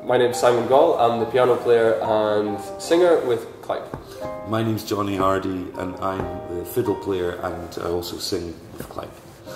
My name's Simon Gall. I'm the piano player and singer with Clype. My name's Jonny Hardie and I'm the fiddle player and I also sing with Clype.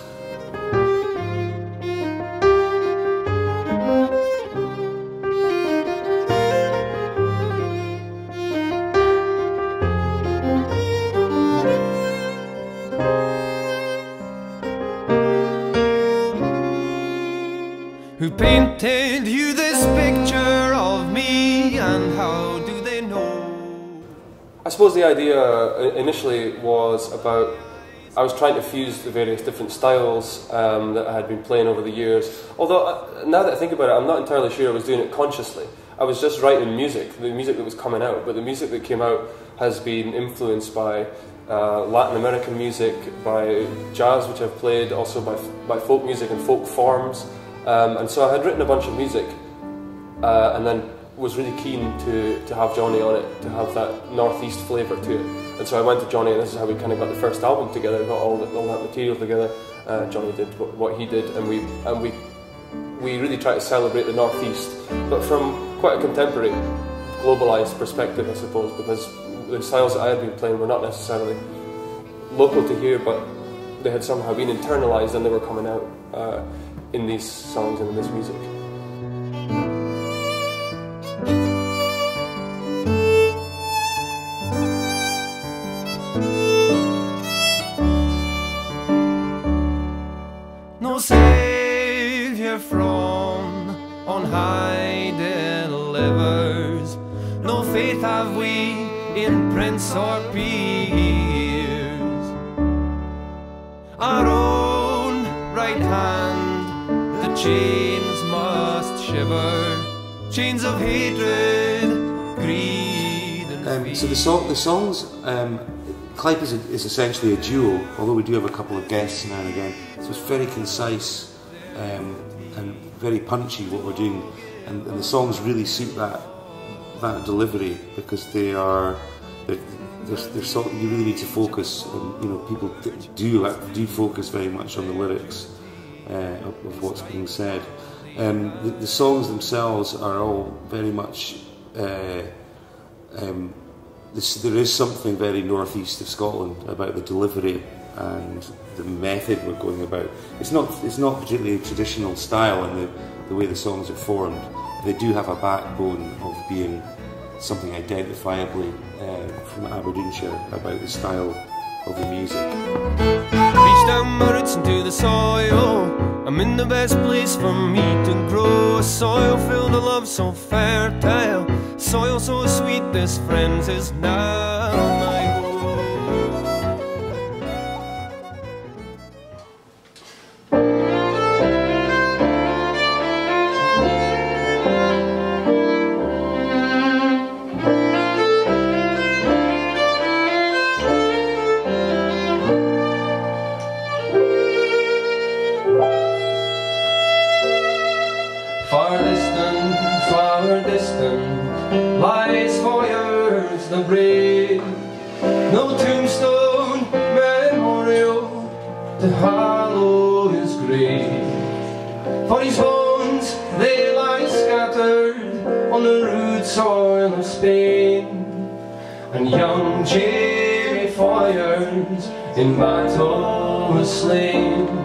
Who painted you this picture of me, and how do they know? I suppose the idea initially was about, I was trying to fuse the various different styles that I had been playing over the years. Although, now that I think about it, I'm not entirely sure I was doing it consciously. I was just writing music, the music that was coming out, but the music that came out has been influenced by Latin American music, by jazz, which I've played, also by folk music and folk forms. And so I had written a bunch of music and then was really keen to have Jonny on it, to have that northeast flavour to it. And so I went to Jonny, and this is how we kind of got the first album together, got all that material together. Jonny did what he did, and we really tried to celebrate the northeast, but from quite a contemporary, globalised perspective, I suppose, because the styles that I had been playing were not necessarily local to here, but they had somehow been internalised and they were coming out in these songs and in this music. No saviour from on high delivers, no faith have we in prince or peers. Our own right hand the chains must shiver, chains of hatred, greed and fear. So the songs, Clype is essentially a duo, although we do have a couple of guests now and again. So it's very concise and very punchy what we're doing, and the songs really suit that delivery, because they're sort of, you really need to focus, and people do focus very much on the lyrics of what's being said. The songs themselves are all very much there is something very northeast of Scotland about the delivery and the method we're going about. It's not particularly a traditional style in the way the songs are formed. They do have a backbone of being something identifiably from Aberdeenshire about the style of the music. Reach down my roots into the soil, I'm in the best place for me to grow. A soil filled with love so fertile, soil so sweet, this friends is now my home. Far distant, lies for yours the brave. No tombstone memorial to hallow his grave. For his bones they lie scattered on the rude soil of Spain, and young Jamie Foyers in battle was slain.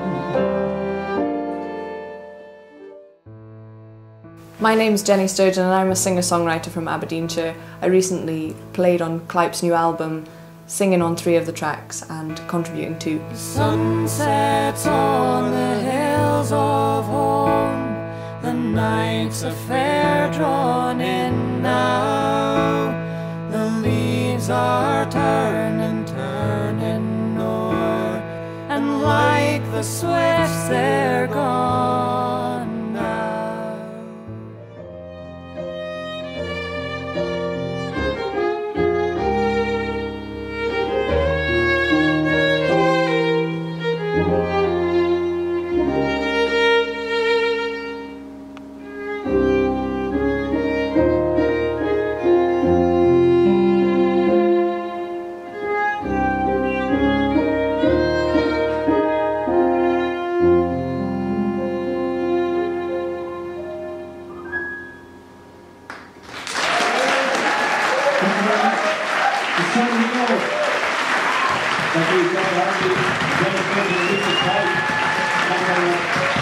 My name's Jenny Sturgeon and I'm a singer-songwriter from Aberdeenshire. I recently played on Clype's new album, singing on 3 of the tracks and contributing to. The sun sets on the hills of home, the nights are fair drawn in now. The leaves are turning o'er, and like the swifts they're gone now. Thank you, Jonny Hardie, Jenny Clype. Thank you very much.